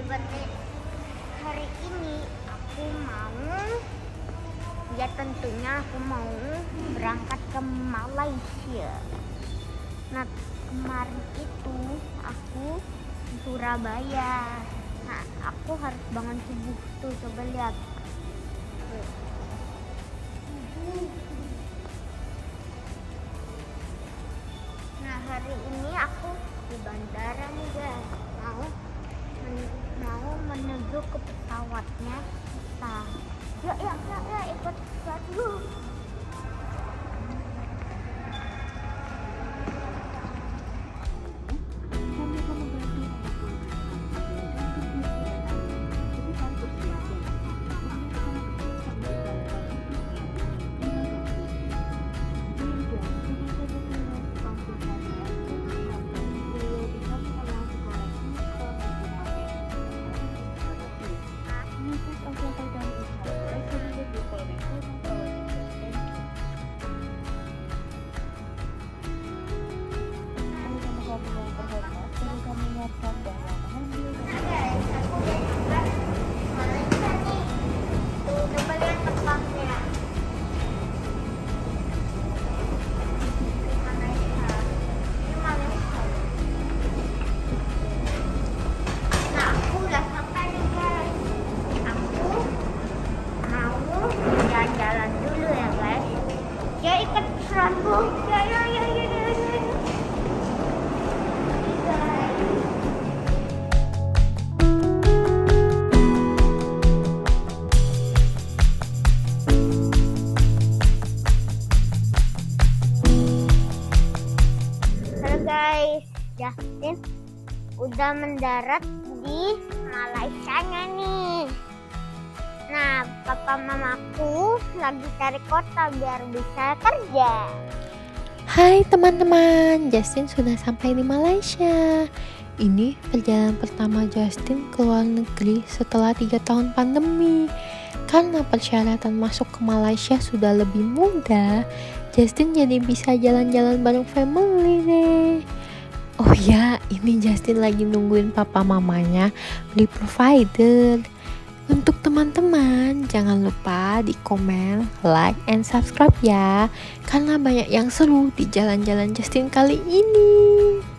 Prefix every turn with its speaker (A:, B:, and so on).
A: Berarti hari ini aku mau, ya tentunya aku mau berangkat ke Malaysia. Nah, kemarin itu aku di Surabaya. Nah, aku harus bangun subuh tuh, coba lihat. Nah, hari ini aku di bandara nih guys, mau menuju ke pesawatnya. Nah, ya ikut pesawat dulu. Guys, Justin udah mendarat di Malaysia nih. Nah, papa mamaku lagi cari kota biar bisa kerja.
B: Hai teman-teman, Justin sudah sampai di Malaysia. Ini perjalanan pertama Justin ke luar negeri setelah 3 tahun pandemi. Karena persyaratan masuk ke Malaysia sudah lebih mudah, Justin jadi bisa jalan-jalan bareng family deh. Oh ya, ini Justin lagi nungguin papa mamanya beli provider. Untuk teman-teman, jangan lupa di komen, like, and subscribe ya. Karena banyak yang seru di jalan-jalan Justin kali ini.